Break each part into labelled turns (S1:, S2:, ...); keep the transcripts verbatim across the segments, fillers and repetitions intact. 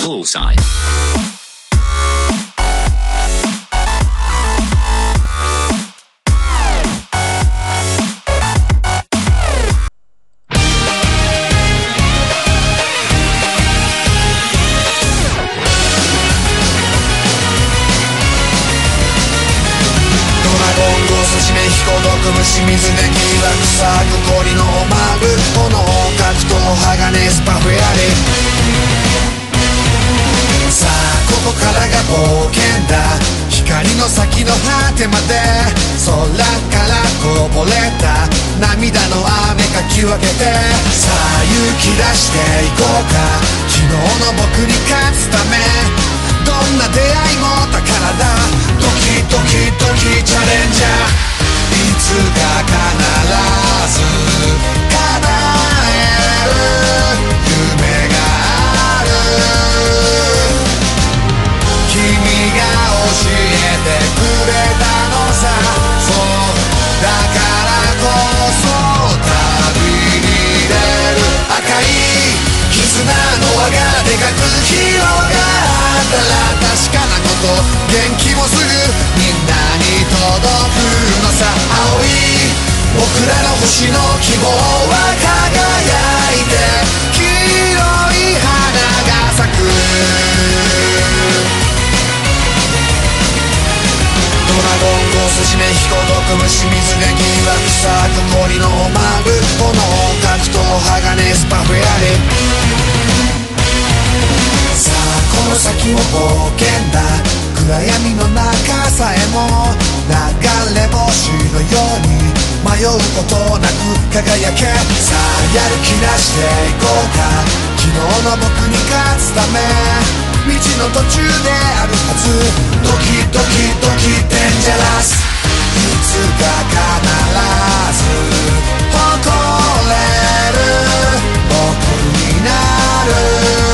S1: Bullseye.
S2: 清水で木は臭く氷の丸炎格闘鋼スパフェアリさあここからが冒険だ光の先の果てまで空からこぼれた涙の雨かき分けてさあ勇気出していこうか昨日の僕に勝つためどんな出会いも宝だドキドキドキチャレンジャーいつか必ず叶える夢がある君が教えてくれたのさそうだからこそ旅に出る赤い絆の輪がでかく広がったら確かなこと元気もすぐみんなに届くのさ青い僕らの星の希望は輝いて黄色い花が咲くドラゴンゴス締めひこ毒虫水が疑惑さく氷の丸炎格闘鋼スパフェアリさあこの先も冒険だ暗闇の中さえも流れ星のように迷うことなく輝けさあやる気出していこうか昨日の僕に勝つため道の途中であるはずドキドキドキデンジャラスいつか必ず誇れる僕になる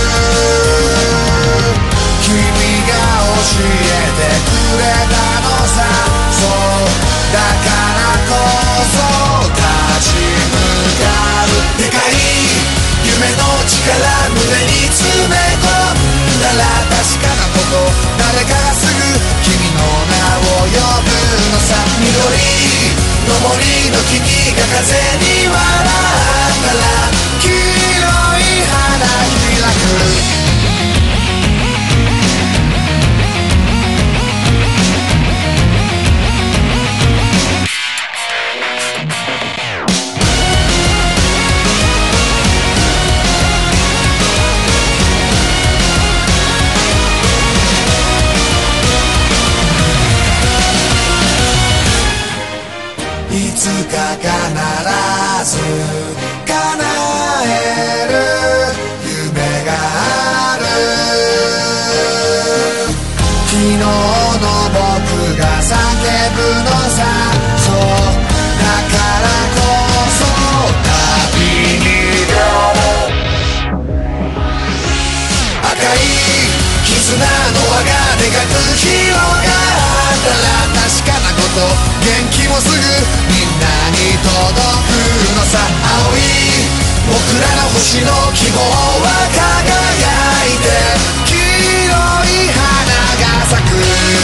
S2: 君が教えてくれたのさそうだからこそ立ち向かうでかい夢の力胸に詰め込んだら確かなこと誰かがすぐ君の名を呼ぶのさ緑の森の木々が風に笑ったら黄色い花開くいつか必ず叶える夢がある昨日の僕が叫ぶのさそうだからこそ旅に出る赤い絆の輪がでかく広がったら確かなこと元気もすぐみんなに届くのさ青い僕らの星の希望は輝いて黄色い花が咲く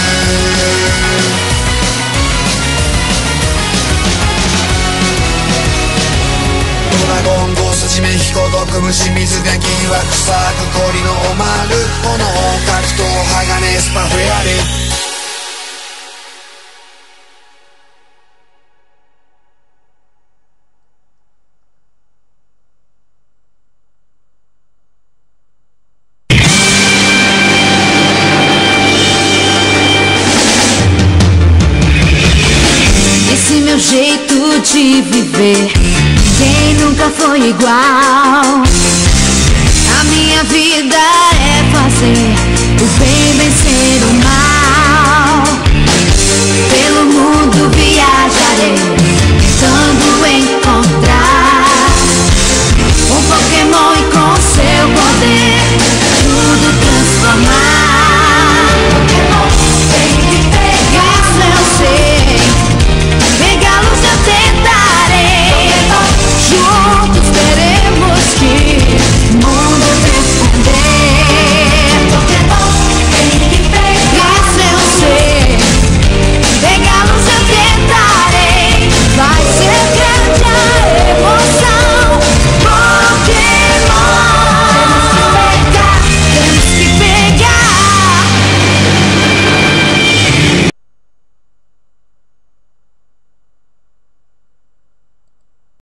S2: ドラゴンゴース地面ひこ毒虫水が疑惑臭く氷の丸炎格闘鋼スパフェアリ
S3: Esse meu jeito de viver, quem nunca foi igual?